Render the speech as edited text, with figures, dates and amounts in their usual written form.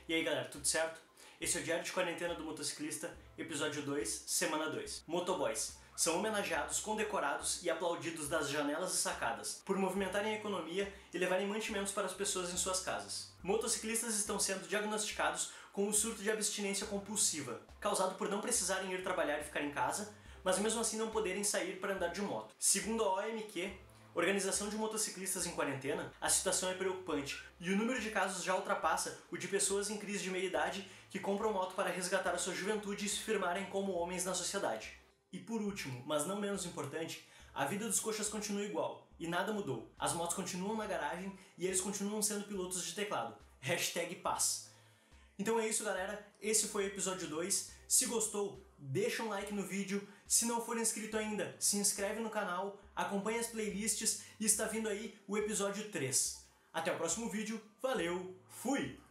E aí galera, tudo certo? Esse é o Diário de Quarentena do Motociclista, episódio 2, semana 2. Motoboys são homenageados, condecorados e aplaudidos das janelas e sacadas por movimentarem a economia e levarem mantimentos para as pessoas em suas casas. Motociclistas estão sendo diagnosticados com um surto de abstinência compulsiva, causado por não precisarem ir trabalhar e ficar em casa, mas mesmo assim não poderem sair para andar de moto. Segundo a OMQ, Organização de Motociclistas em Quarentena, a situação é preocupante e o número de casos já ultrapassa o de pessoas em crise de meia-idade que compram moto para resgatar a sua juventude e se firmarem como homens na sociedade. E por último, mas não menos importante, a vida dos coxas continua igual e nada mudou. As motos continuam na garagem e eles continuam sendo pilotos de teclado. #paz. Então é isso galera, esse foi o episódio 2. Se gostou, deixa um like no vídeo. Se não for inscrito ainda, se inscreve no canal, acompanha as playlists e está vindo aí o episódio 3. Até o próximo vídeo, valeu, fui!